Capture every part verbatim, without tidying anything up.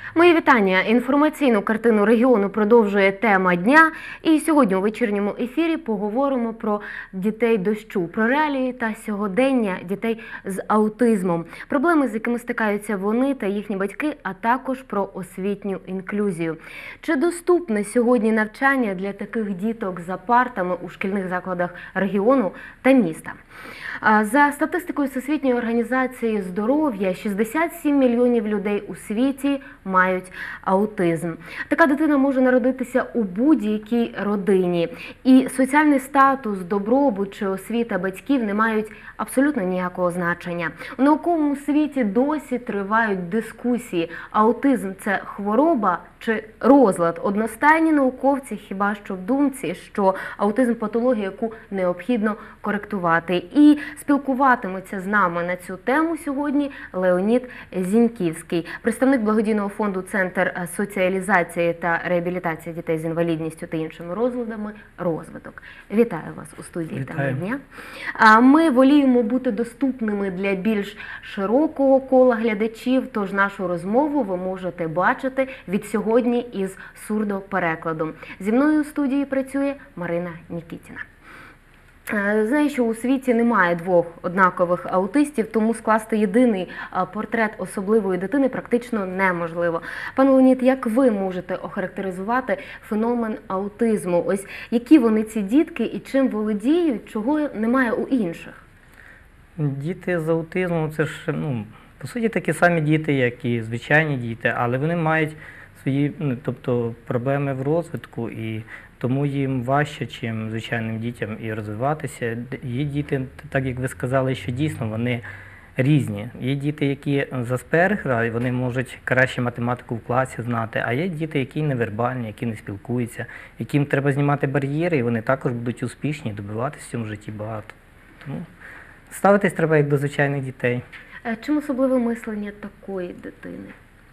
Мої вітання. Інформаційну картину регіону продовжує тема дня. І сьогодні у вечірньому ефірі поговоримо про дітей дощу, про реалії та сьогодення дітей з аутизмом, проблеми, з якими стикаються вони та їхні батьки, а також про освітню інклюзію. Чи доступне сьогодні навчання для таких діток за партами у шкільних закладах регіону та міста? За статистикою Всесвітньої організації здоров'я, шістдесят сім мільйонів людей у світі мають аутизм. Така дитина може народитися у будь-якій родині. І соціальний статус, добробут чи освіта батьків не мають абсолютно ніякого значення. У науковому світі досі тривають дискусії. Аутизм – це хвороба чи розлад? Одностайні науковці хіба що в думці, що аутизм – патологія, яку необхідно коректувати. І спілкуватиметься з нами на цю тему сьогодні Леонід Зіньківський, представник благодійного фонду «Центр соціалізації та реабілітації дітей з інвалідністю та іншими розладами «Розвиток». Вітаю вас у студії «Теми дня». Ми воліємо бути доступними для більш широкого кола глядачів, тож нашу розмову ви можете бачити від сьогодні із сурдоперекладом. Зі мною у студії працює Марина Нікітіна. Знаю, що у світі немає двох однакових аутистів, тому скласти єдиний портрет особливої дитини практично неможливо. Пане Леонід, як ви можете охарактеризувати феномен аутизму? Ось які вони ці дітки і чим володіють, чого немає у інших? Діти з аутизмом – це ж, ну, по суті, такі самі діти, як і звичайні діти, але вони мають свої, ну, тобто, проблеми в розвитку, і тому їм важче, чим звичайним дітям, і розвиватися. Є діти, так як ви сказали, що дійсно вони різні. Є діти, які з Аспергера, і вони можуть краще математику в класі знати, а є діти, які невербальні, які не спілкуються, яким треба знімати бар'єри, і вони також будуть успішні, добиватися в цьому житті багато. Тому ставитись треба як до звичайних дітей. Чим особливе мислення такої дитини?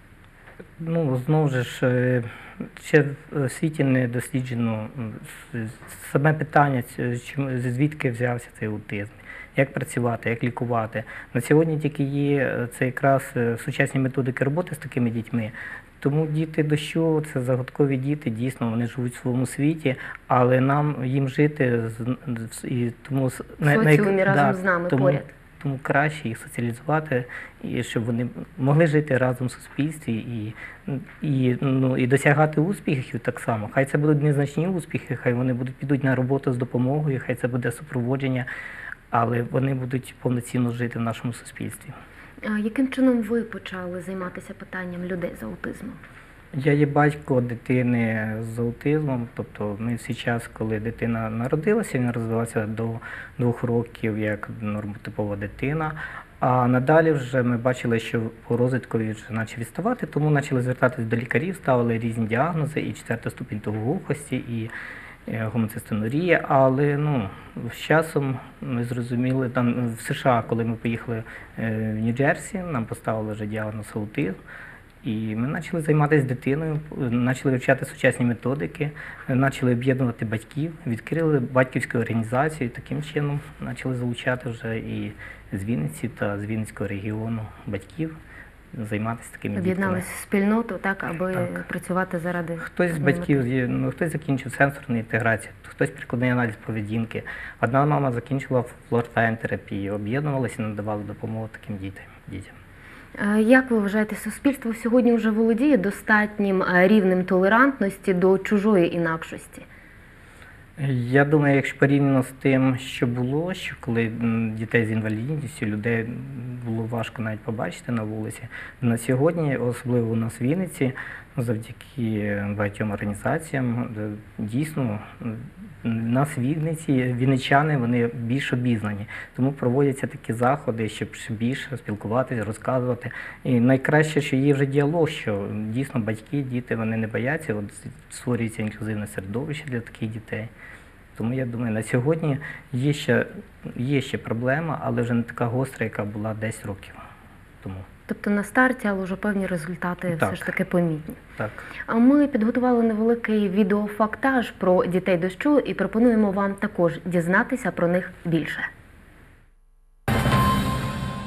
Ну, знову ж, ще в світі не досліджено саме питання, звідки взявся цей аутизм, як працювати, як лікувати. На сьогодні тільки є це якраз сучасні методики роботи з такими дітьми. Тому діти дощу – це загадкові діти, дійсно, вони живуть в своєму світі, але нам їм жити і тому соціумі разом з нами поряд. Тому краще їх соціалізувати, і щоб вони могли жити разом в суспільстві і, і, ну, і досягати успіхів так само. Хай це будуть незначні успіхи, хай вони будуть підуть на роботу з допомогою, хай це буде супроводження, але вони будуть повноцінно жити в нашому суспільстві. А яким чином ви почали займатися питанням людей з аутизмом? Я є батько дитини з аутизмом, тобто ми всі час, коли дитина народилася, він розвивався до двох років як нормотипова дитина, а надалі вже ми бачили, що по розвитку він вже почав відставати, тому почали звертатися до лікарів, ставили різні діагнози, і четвертий ступінь тугоглухості, і гомоцистонурія, але ну, з часом ми зрозуміли, там в США, коли ми поїхали в Нью-Джерсі, нам поставили вже діагноз аутизм. І ми почали займатися дитиною, почали вивчати сучасні методики, почали об'єднувати батьків, відкрили батьківську організацію, і таким чином почали залучати вже і з Вінниці та з Вінницького регіону батьків, займатися такими дітками. Об'єдналися в спільноту, так, аби так. працювати заради... Хтось з батьків, ну, хтось закінчив сенсорну інтеграцію, хтось прикладний аналіз поведінки. Одна мама закінчила флор-тайм-терапію, об'єднувалася і надавала допомогу таким дітям. Як ви вважаєте, суспільство сьогодні вже володіє достатнім рівнем толерантності до чужої інакшості? Я думаю, якщо порівняно з тим, що було, що коли дітей з інвалідністю, людей було важко навіть побачити на вулиці, на сьогодні, особливо у нас в Вінниці, завдяки багатьом організаціям, дійсно, у нас в Вінниці, вінничани, вони більш обізнані. Тому проводяться такі заходи, щоб більше спілкуватися, розказувати. І найкраще, що є вже діалог, що дійсно батьки, діти, вони не бояться, от створюється інклюзивне середовище для таких дітей. Тому я думаю, на сьогодні є ще, є ще проблема, але вже не така гостра, яка була десять років тому. Тобто на старті, але вже певні результати так. все ж таки помітні. Так. А ми підготували невеликий відеофактаж про дітей дощу і пропонуємо вам також дізнатися про них більше.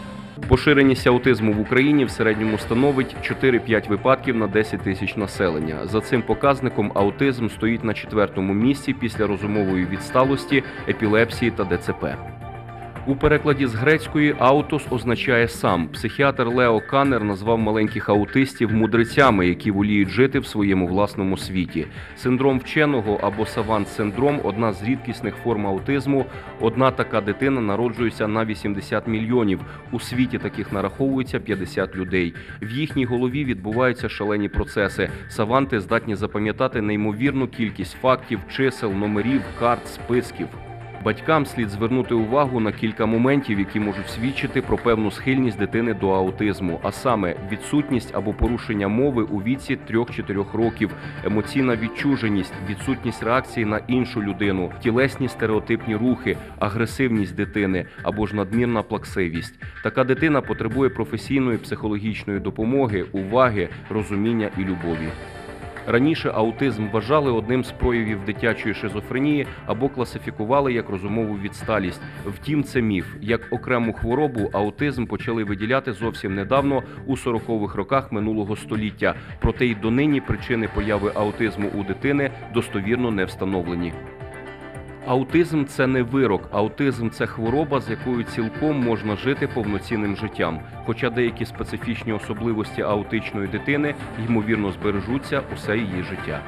Поширеність аутизму в Україні в середньому становить чотири-п'ять випадків на десять тисяч населення. За цим показником аутизм стоїть на четвертому місці після розумової відсталості, епілепсії та ДЦП. У перекладі з грецької «аутос» означає «сам». Психіатр Лео Каннер назвав маленьких аутистів мудрецями, які воліють жити в своєму власному світі. Синдром вченого або савант-синдром – одна з рідкісних форм аутизму. Одна така дитина народжується на вісімдесят мільйонів. У світі таких нараховується п'ятдесят людей. В їхній голові відбуваються шалені процеси. Саванти здатні запам'ятати неймовірну кількість фактів, чисел, номерів, карт, списків. Батькам слід звернути увагу на кілька моментів, які можуть свідчити про певну схильність дитини до аутизму, а саме відсутність або порушення мови у віці трьох-чотирьох років, емоційна відчуженість, відсутність реакції на іншу людину, тілесні стереотипні рухи, агресивність дитини або ж надмірна плаксивість. Така дитина потребує професійної психологічної допомоги, уваги, розуміння і любові. Раніше аутизм вважали одним з проявів дитячої шизофренії або класифікували як розумову відсталість. Втім, це міф. Як окрему хворобу аутизм почали виділяти зовсім недавно, у сорокових роках минулого століття. Проте й донині причини появи аутизму у дитини достовірно не встановлені. Аутизм – це не вирок, аутизм – це хвороба, з якою цілком можна жити повноцінним життям. Хоча деякі специфічні особливості аутичної дитини, ймовірно, збережуться усе її життя.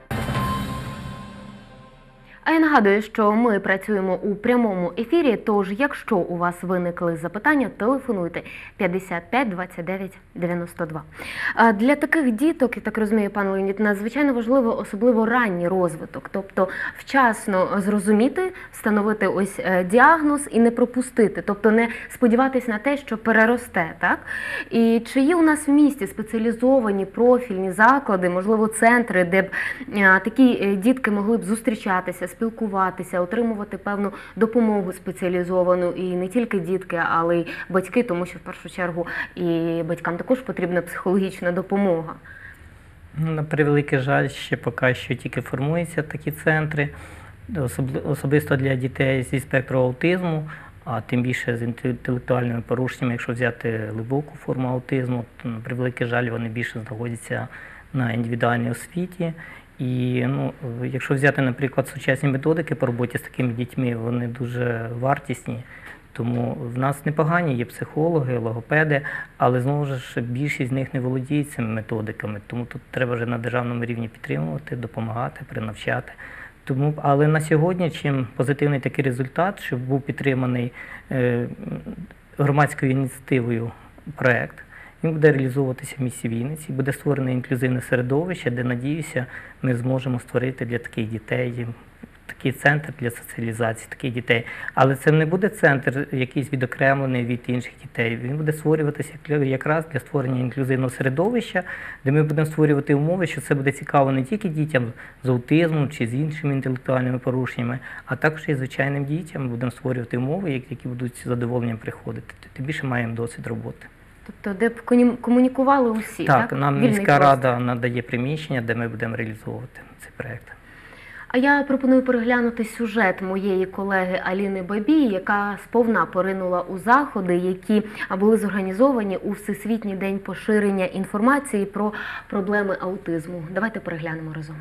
А я нагадую, що ми працюємо у прямому ефірі, тож якщо у вас виникли запитання, телефонуйте п'ятдесят п'ять двадцять дев'ять дев'яносто два. Для таких діток, я так розумію, пан Леонід, надзвичайно важливо особливо ранній розвиток, тобто вчасно зрозуміти, встановити ось діагноз і не пропустити, тобто не сподіватись на те, що переросте, так? І чи є у нас в місті спеціалізовані профільні заклади, можливо, центри, де б такі дітки могли б зустрічатися, спілкуватися, отримувати певну допомогу спеціалізовану, і не тільки дітки, але й батьки, тому що в першу чергу і батькам також потрібна психологічна допомога. На превеликий жаль, ще поки що тільки формуються такі центри, особисто для дітей зі спектру аутизму, а тим більше з інтелектуальними порушеннями, якщо взяти глибоку форму аутизму, то, на превеликий жаль, вони більше знаходяться на індивідуальній освіті. І ну, якщо взяти, наприклад, сучасні методики по роботі з такими дітьми, вони дуже вартісні. Тому в нас непогані є психологи, логопеди, але знову ж більшість з них не володіють цими методиками. Тому тут треба вже на державному рівні підтримувати, допомагати, принавчати. Тому, але на сьогодні, чим позитивний такий результат, що був підтриманий е, громадською ініціативою проєкт, він буде реалізовуватися в місті Вінниці, буде створене інклюзивне середовище, де, надіюся, ми зможемо створити для таких дітей такий центр для соціалізації таких дітей. Але це не буде центр якийсь відокремлений від інших дітей. Він буде створюватися якраз для створення інклюзивного середовища, де ми будемо створювати умови, що це буде цікаво не тільки дітям з аутизмом чи з іншими інтелектуальними порушеннями, а також і звичайним дітям. Ми будемо створювати умови, які будуть з задоволенням приходити. Тим більше маємо досвід роботи. Тобто, де б комунікували усі, так? Так, нам міська рада надає приміщення, де ми будемо реалізовувати цей проєкт. А я пропоную переглянути сюжет моєї колеги Аліни Бабій, яка сповна поринула у заходи, які були зорганізовані у Всесвітній день поширення інформації про проблеми аутизму. Давайте переглянемо разом.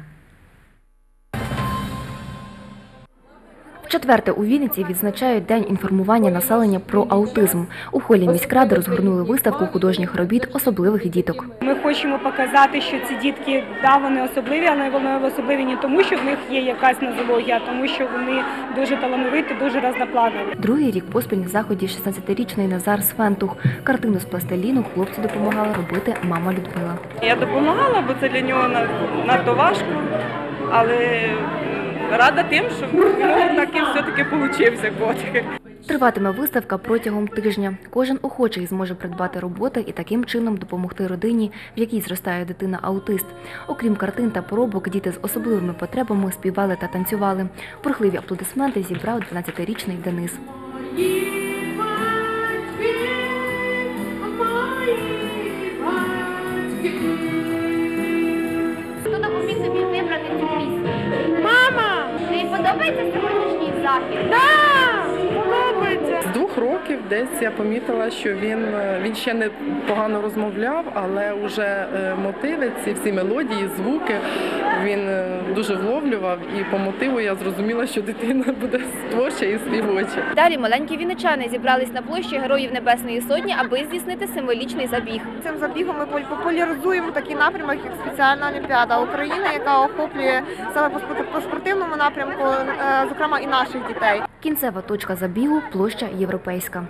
Четверте у Вінниці відзначають День інформування населення про аутизм. У холі міськради розгорнули виставку художніх робіт особливих діток. Ми хочемо показати, що ці дітки, да, вони особливі, але вони особливі не тому, що в них є якась нозологія, а тому, що вони дуже талановиті, дуже різнопланові. Другий рік поспіль на заході шістнадцятирічний Назар Свентух. Картину з пластиліну хлопці допомагала робити мама Людмила. Я допомагала, бо це для нього надто важко, але рада тим, що в нього таки все-таки получився котик. Триватиме виставка протягом тижня. Кожен охочий зможе придбати роботи і таким чином допомогти родині, в якій зростає дитина-аутист. Окрім картин та поробок, діти з особливими потребами співали та танцювали. Бурхливі аплодисменти зібрав дванадцятирічний Денис. Хто допоміг тобі вибрати цю пісню? Мама! Тобі подобається сьогоднішній захід? Так, подобається. З двох років років десь я помітила, що він, він ще не погано розмовляв, але вже мотиви, ці всі мелодії, звуки він дуже вловлював. І по мотиву я зрозуміла, що дитина буде творча і співоча. Далі маленькі вінничани зібрались на площі Героїв Небесної Сотні, аби здійснити символічний забіг. Цим забігом ми популяризуємо такий напрямок, як спеціальна олімпіада України, яка охоплює саме по спортивному напрямку, зокрема і наших дітей. Кінцева точка забігу – площа Європейська.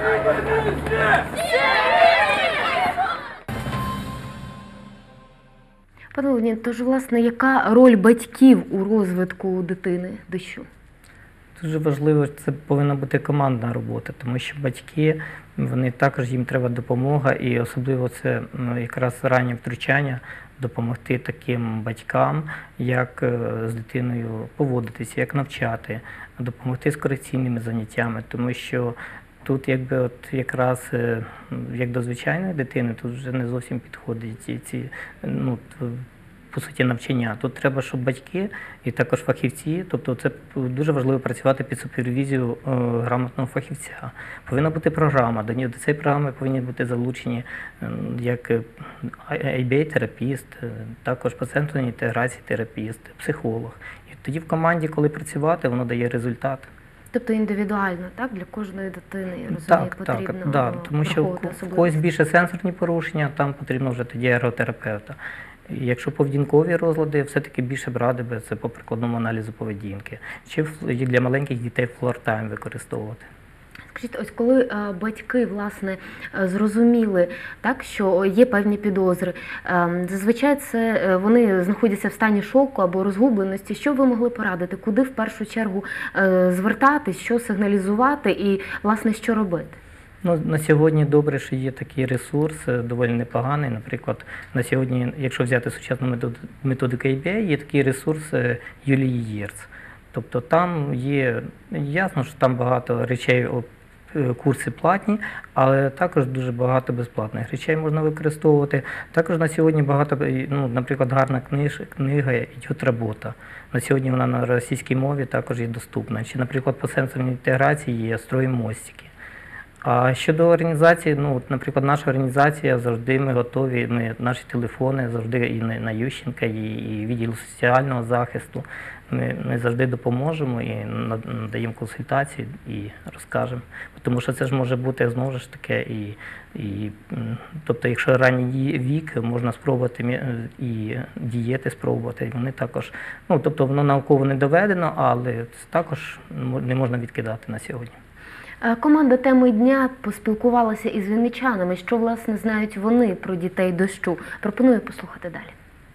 Пане Леонід, тож, власне, яка роль батьків у розвитку дитини дощу? Дуже важливо, це повинна бути командна робота, тому що батьки, вони також, їм треба допомога, і особливо це ну, якраз раннє втручання, допомогти таким батькам, як з дитиною поводитися, як навчати, допомогти з корекційними заняттями, тому що тут якби от якраз як до звичайної дитини, тут вже не зовсім підходять ці, ці ну, по суті, навчання. Тут треба, щоб батьки і також фахівці, тобто це дуже важливо працювати під супервізією е, грамотного фахівця. Повинна бути програма, до цієї програми повинні бути залучені е, як ай бі ей-терапіст, також по центру інтеграції терапіст, психолог. І тоді в команді, коли працювати, воно дає результат. Тобто індивідуально, так, для кожної дитини, я розумію, так, потрібно так, да, тому що в когось більше сенсорні порушення, там потрібно вже тоді ерготерапевта. Якщо поведінкові розлади, все-таки більше б радив би це по прикладному аналізу поведінки. Чи для маленьких дітей флуортайм використовувати. Скажіть, ось коли е, батьки, власне, е, зрозуміли, так, що є певні підозри, е, зазвичай це е, вони знаходяться в стані шоку або розгубленості, що ви могли порадити? Куди в першу чергу е, звертатись, що сигналізувати і, власне, що робити? Ну, на сьогодні добре, що є такий ресурс, доволі непоганий. Наприклад, на сьогодні, якщо взяти сучасну методику ай бі ей, є такий ресурс Юлії Єрц. Тобто там є, ясно, що там багато речей, курси платні, але також дуже багато безплатних речей можна використовувати. Також на сьогодні багато, ну, наприклад, гарна книж, книга «Йдет робота». На сьогодні вона на російській мові також є доступна. Чи, наприклад, по сенсорній інтеграції є «Строїмо мостики». А щодо організації, ну, от, наприклад, наша організація, завжди ми готові, ми, наші телефони завжди і на Ющенка, і, і відділ соціального захисту, ми, ми завжди допоможемо і надаємо консультації і розкажемо. Тому що це ж може бути, знову ж таки, і, і, тобто, якщо ранній вік, можна спробувати і дієти спробувати, вони також, ну, тобто, воно науково не доведено, але це також не можна відкидати на сьогодні. Команда «Теми дня» поспілкувалася із вінничанами. Що, власне, знають вони про дітей дощу? Пропоную послухати далі.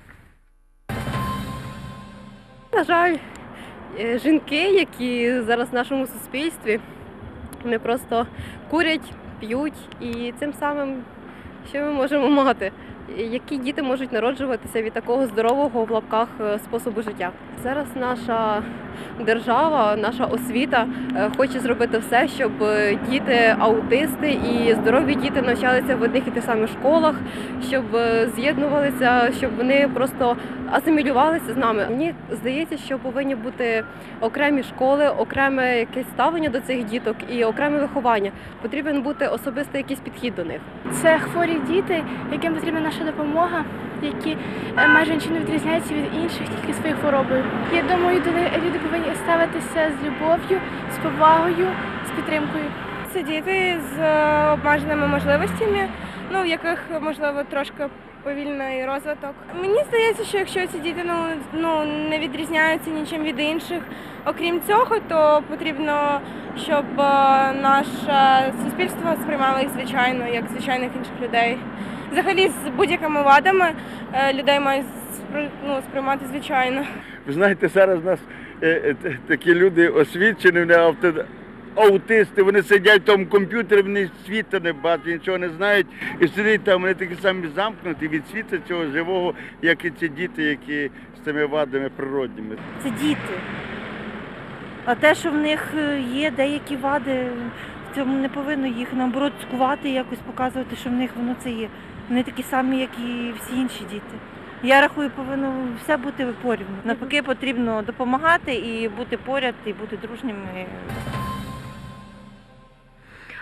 На жаль, жінки, які зараз в нашому суспільстві, вони просто курять, п'ють, і цим самим, що ми можемо мати? Які діти можуть народжуватися від такого здорового в лапках способу життя? Зараз наша держава, наша освіта хоче зробити все, щоб діти, аутисти і здорові діти навчалися в одних і тих самих школах, щоб з'єднувалися, щоб вони просто асимілювалися з нами. Мені здається, що повинні бути окремі школи, окреме якесь ставлення до цих діток і окреме виховання. Потрібен бути особистий якийсь підхід до них. Це хворі діти, яким потрібна наша допомога, які майже нічим не відрізняються від інших, тільки своєю хворобою. Я думаю, люди повинні ставитися з любов'ю, з повагою, з підтримкою. Це діти з обмеженими можливостями, ну, в яких, можливо, трошки повільний розвиток. Мені здається, що якщо ці діти ну, ну, не відрізняються нічим від інших, окрім цього, то потрібно, щоб наше суспільство сприймало їх звичайно, як звичайних інших людей. Взагалі, з будь-якими вадами людей мають ну, сприймати звичайно. Ви знаєте, зараз у нас е, е, такі люди освічені, вони авто, аутисти, вони сидять в тому комп'ютері, вони світу не бачать, нічого не знають, і сидять там, вони такі самі замкнуті від світу цього живого, як і ці діти, які з цими вадами природніми. Це діти. А те, що в них є деякі вади, в цьому не повинно їх, наоборот, цькувати, якось показувати, що в них воно це є. Вони такі самі, як і всі інші діти. Я рахую, повинно все бути порівну. Навпаки, потрібно допомагати і бути поряд, і бути дружніми.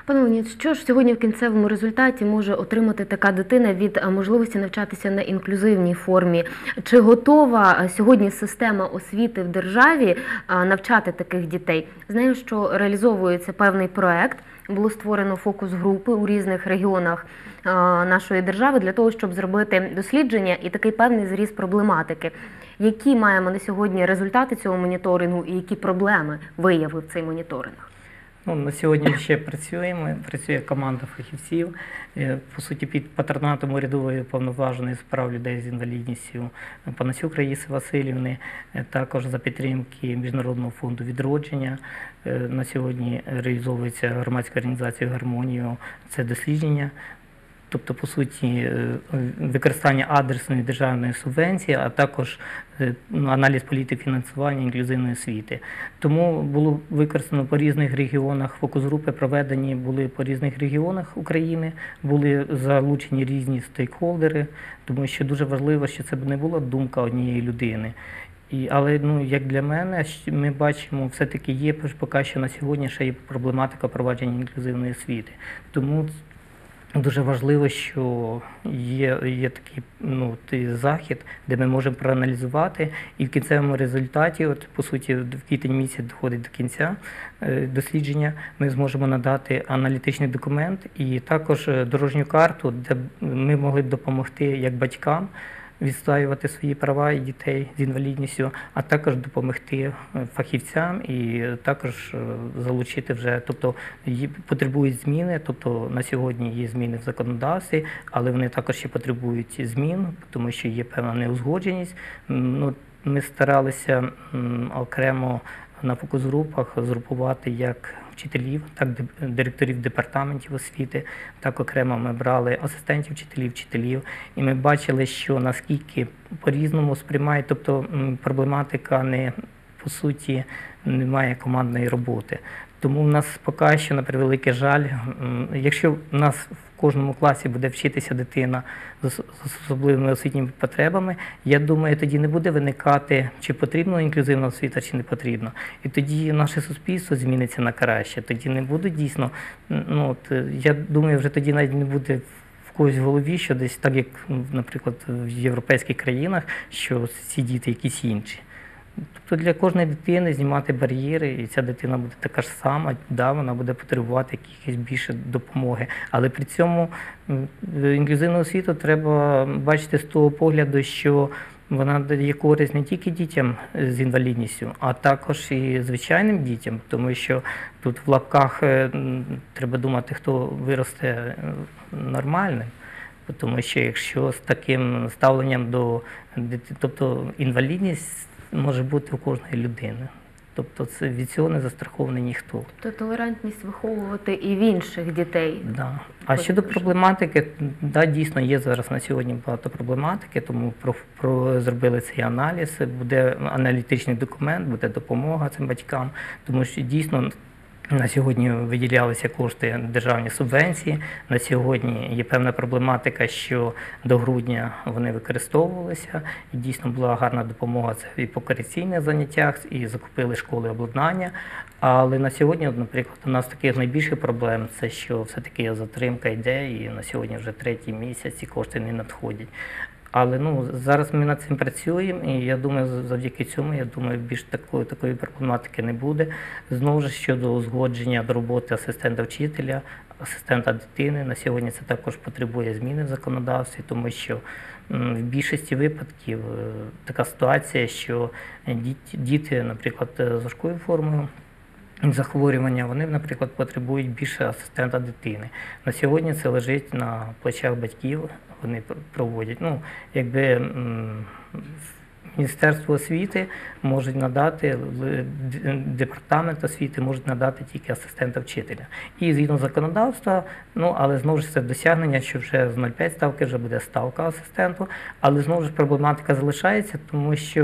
Пане Леонід, що ж сьогодні в кінцевому результаті може отримати така дитина від е, можливості навчатися на інклюзивній формі? Чи готова е, сьогодні система освіти в державі е, навчати таких дітей? Знаю, що реалізовується певний проект, було створено фокус-групи у різних регіонах е, нашої держави для того, щоб зробити дослідження і такий певний зріз проблематики. Які маємо на сьогодні результати цього моніторингу і які проблеми виявив цей моніторинг? Ну, на сьогодні ми ще працюємо, працює команда фахівців. Е, По суті, під патронатом урядової уповноваженої з прав людей з інвалідністю Панасюк Раїси Васильівни, е, також за підтримки Міжнародного фонду відродження. Е, На сьогодні реалізовується громадська організація «Гармонію». Це дослідження. Тобто, по суті, е, використання адресної державної субвенції, а також е, ну, аналіз політик фінансування інклюзивної освіти. Тому було використано по різних регіонах, фокус-групи проведені були по різних регіонах України, були залучені різні стейкхолдери, тому що дуже важливо, що це б не була думка однієї людини. І, але ну, як для мене, щ- ми бачимо, все-таки є поки що на сьогодні ще є проблематика провадження інклюзивної освіти. Тому дуже важливо, що є, є такий ну, той захід, де ми можемо проаналізувати, і в кінцевому результаті, от, по суті, в квітень місяць доходить до кінця е, дослідження, ми зможемо надати аналітичний документ і також е, дорожню карту, де б ми могли б допомогти як батькам відстоювати свої права і дітей з інвалідністю, а також допомогти е, фахівцям і також е, залучити вже, тобто є- потребують зміни, тобто на сьогодні є зміни в законодавстві, але вони також ще потребують змін, тому що є певна неузгодженість. М, Ну, ми старалися м, окремо на фокус-групах згрупувати як вчителів, так і директорів департаментів освіти, так окремо ми брали асистентів вчителів, вчителів, і ми бачили, що наскільки по-різному сприймають, тобто м, проблематика не, по суті, немає командної роботи. Тому в нас поки що, на превеликий жаль, м, якщо в нас в кожному класі буде вчитися дитина з ос- з особливими освітніми потребами, я думаю, тоді не буде виникати, чи потрібна інклюзивна освіта, чи не потрібно. І тоді наше суспільство зміниться на краще. Тоді не буде дійсно, ну, от, е, я думаю, вже тоді навіть не буде в когось в голові, що десь так, як, м, наприклад, в європейських країнах, що ці діти якісь інші. Тобто для кожної дитини знімати бар'єри, і ця дитина буде така ж сама, да, вона буде потребувати якихось більше допомоги. Але при цьому м, інклюзивну освіту треба бачити з того погляду, що вона дає користь не тільки дітям з інвалідністю, а також і звичайним дітям, тому що тут в лапках е, м, треба думати, хто виросте е, нормальним. Тому що якщо з таким ставленням до дити- тобто інвалідність може бути у кожної людини. Тобто це від цього не застрахований ніхто. Тобто толерантність виховувати і в інших дітей. Да. А щодо проблематики, да, дійсно є зараз на сьогодні багато проблематики, тому про, про зробили цей аналіз, буде аналітичний документ, буде допомога цим батькам, тому що дійсно на сьогодні виділялися кошти державні субвенції. На сьогодні є певна проблематика, що до грудня вони використовувалися. І дійсно була гарна допомога це і по корекційних заняттях, і закупили школи обладнання. Але на сьогодні, от, наприклад, у нас таких найбільших проблем це, що все-таки затримка йде, і на сьогодні вже третій місяць ці кошти не надходять. Але ну, зараз ми над цим працюємо, і я думаю, завдяки цьому, я думаю, більш такої, такої проблематики не буде. Знову ж щодо узгодження до роботи асистента вчителя, асистента дитини, на сьогодні це також потребує зміни в законодавстві, тому що м, в більшості випадків е, така ситуація, що діти, діти, наприклад, з важкою формою захворювання, вони, наприклад, потребують більше асистента дитини. На сьогодні це лежить на плечах батьків, вони проводять. Ну, якби м, Міністерство освіти може надати, л- д- департамент освіти може надати тільки асистента вчителя. І згідно законодавства, ну, але знову ж це досягнення, що вже з нуль цілих п'ять ставки вже буде ставка асистенту, але знову ж проблематика залишається, тому що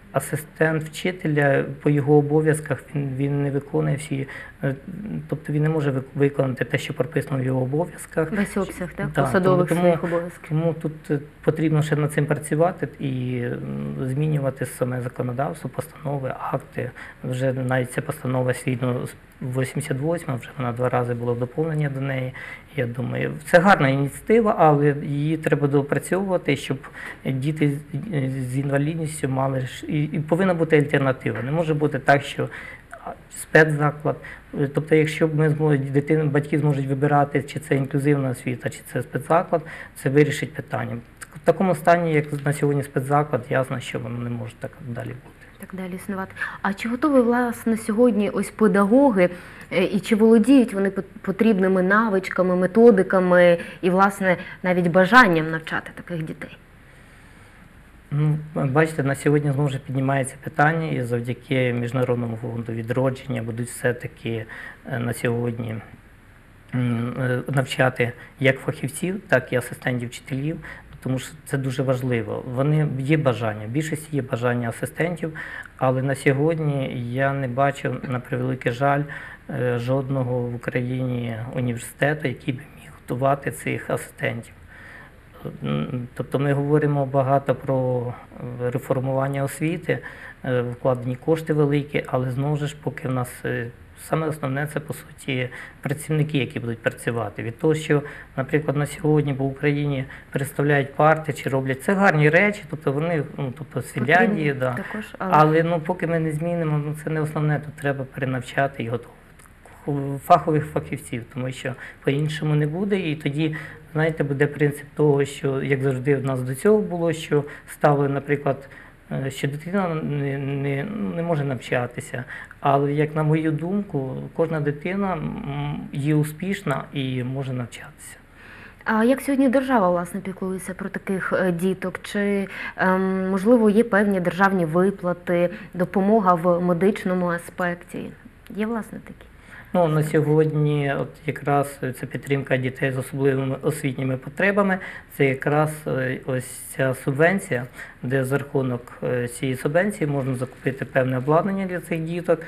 асистент вчителя по його обов'язках він, він не виконує всі, е, тобто він не може вик- виконати те, що прописано в його обов'язках. Весь обсяг, так, Да, посадових тому- своїх обов'язків. Тому тут е, потрібно ще над цим працювати і м, змінювати саме законодавство, постанови, акти. Вже навіть ця постанова згідно з вісімдесят восьма, вже вона два рази було доповнення до неї. Я думаю, це гарна ініціатива, але її треба доопрацьовувати, щоб діти з- з інвалідністю мали ж- і, і повинна бути альтернатива. Не може бути так, що а, спецзаклад. Е, Тобто, якщо б ми зможуть, дитини, батьки зможуть вибирати, чи це інклюзивна освіта, чи це спецзаклад, це вирішить питання. В такому стані, як на сьогодні спецзаклад, ясно, що воно не може так далі бути. Так далі існувати. А чи готові, власне, сьогодні ось педагоги, е, і чи володіють вони пот- потрібними навичками, методиками і, власне, навіть бажанням навчати таких дітей? Ну, бачите, на сьогодні знову ж піднімається питання, і завдяки Міжнародному фонду відродження будуть все-таки е, на сьогодні м, е, навчати як фахівців, так і асистентів вчителів, тому що це дуже важливо. Вони є бажання, в більшості є бажання асистентів, але на сьогодні я не бачу, на превеликий жаль, е, жодного в Україні університету, який би міг готувати цих асистентів. М, Тобто ми говоримо багато про е, реформування освіти, е, вкладені кошти великі, але знову ж поки в нас е, саме основне це по суті працівники, які будуть працювати. Від того, що, наприклад, на сьогодні по Україні представляють парти чи роблять це гарні речі, тобто вони, ну тобто з Фінляндії, да. Також, але... але ну поки ми не змінимо, ну це не основне, тут треба перенавчати і готувати фахових фахівців, тому що по-іншому не буде, і тоді, знаєте, буде принцип того, що, як завжди в нас до цього було, що ставили, наприклад, е, що дитина не, не, ну, не може навчатися, але, як на мою думку, кожна дитина м, є успішна і може навчатися. А як сьогодні держава, власне, піклується про таких е, діток? Чи, ем, можливо, є певні державні виплати, допомога в медичному аспекті? Є, власне, такі? Ну, на сьогодні от якраз ця підтримка дітей з особливими освітніми потребами, це якраз е, ось ця субвенція, де за рахунок е, цієї субвенції можна закупити певне обладнання для цих діток,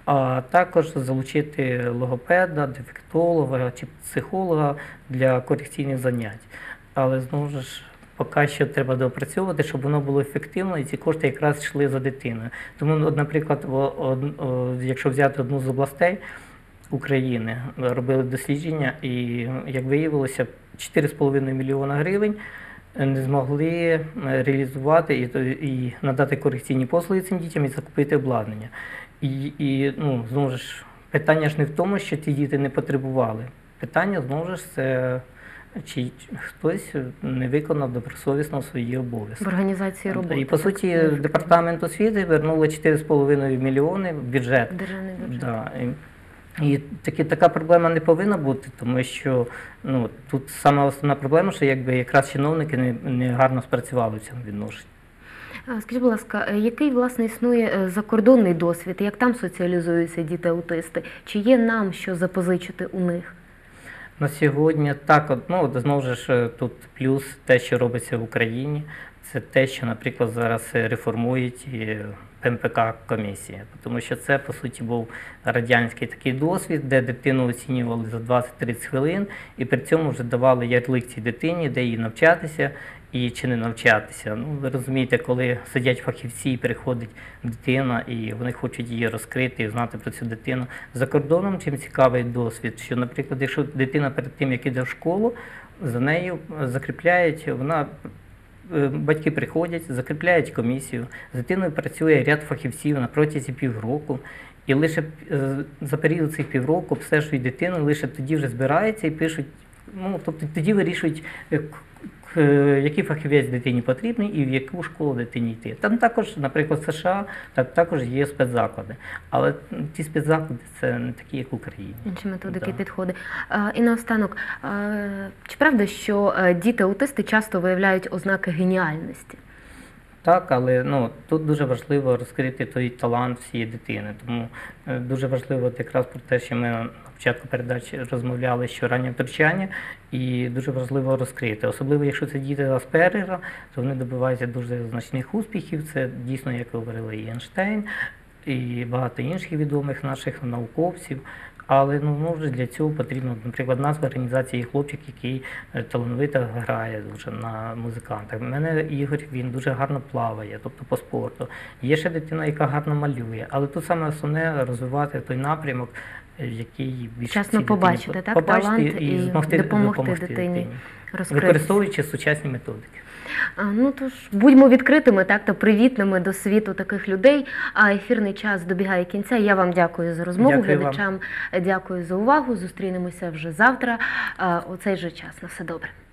а також залучити логопеда, дефектолога чи психолога для корекційних занять. Але знову ж поки що треба доопрацьовувати, щоб воно було ефективно, і ці кошти якраз йшли за дитиною. Тому, от, наприклад, о- од- о, якщо взяти одну з областей України, робили дослідження, і, як виявилося, чотири з половиною мільйона гривень не змогли е, реалізувати і, то- і надати корекційні послуги цим дітям і закупити обладнання. І, і ну, знову ж, питання ж не в тому, що ці діти не потребували. Питання, знову ж, це чи хтось не виконав добросовісно свої обов'язки. В організації роботи. І, по так, суті, неефективно. департамент освіти вернуло чотири з половиною мільйони в бюджет. Державний бюджет. Да. І, і таки, така проблема не повинна бути, тому що ну, тут саме основна проблема, що якби якраз чиновники не, не гарно спрацювали в цьому відношенні. А, Скажіть, будь ласка, е, який, власне, існує е, закордонний досвід? Як там соціалізуються діти-аутисти? Чи є нам що запозичити у них? На сьогодні так, от, ну, от, знову ж тут плюс те, що робиться в Україні, це те, що, наприклад, зараз реформують і П М П К комісія. Тому що це, по суті, був радянський такий досвід, де дитину оцінювали за двадцять-тридцять хвилин, і при цьому вже давали ярлик дитині, де їй навчатися і чи не навчатися. Ну, ви розумієте, коли сидять фахівці і приходить дитина, і вони хочуть її розкрити і знати про цю дитину. За кордоном чим цікавий досвід, що, наприклад, якщо дитина перед тим, як іде в школу, за нею закріпляють, вона е, батьки приходять, закріпляють комісію, з дитиною працює ряд фахівців на протязі півроку, і лише е, за період цих півроку обстежують дитину, лише тоді вже збираються і пишуть, ну, тобто тоді вирішують, е, к- к- е, який фахівець дитині потрібний і в яку школу дитині йти. Там також, наприклад, в США, так, також є спецзаклади, але ті спецзаклади це не такі, як в Україні. Інші методики, Да. підходи. А, І наостанок, а, чи правда, що е, діти-аутисти часто виявляють ознаки геніальності? Так, але ну, тут дуже важливо розкрити той талант всієї дитини. Тому е, дуже важливо от якраз про те, що ми початку передачі розмовляли, що раннє втручання і дуже важливо розкрити. Особливо, якщо це діти Аспергера, то вони добиваються дуже значних успіхів. Це дійсно, як говорили, і Ейнштейн, і багато інших відомих наших науковців. Але ну, ну, вже для цього потрібно, наприклад, у нас в організації є хлопчик, який талановито грає дуже на музикантах. У мене Ігор, він дуже гарно плаває, тобто по спорту. Є ще дитина, яка гарно малює. Але тут саме основне розвивати той напрямок, який більш Вчасно цій побачити, дитині, так, побачити талант і, і змогти допомогти допомогти дитині розкритися. використовуючи сучасні методики. А, Ну тож будьмо відкритими, так, та привітними до світу таких людей. А ефірний час добігає кінця. Я вам дякую за розмову. Дякую Глядачам вам. дякую за увагу. Зустрінемося вже завтра. А, у цей же час. На все добре.